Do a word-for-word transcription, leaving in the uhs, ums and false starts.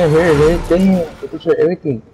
Yeah, here it is. Damn, the picture of everything.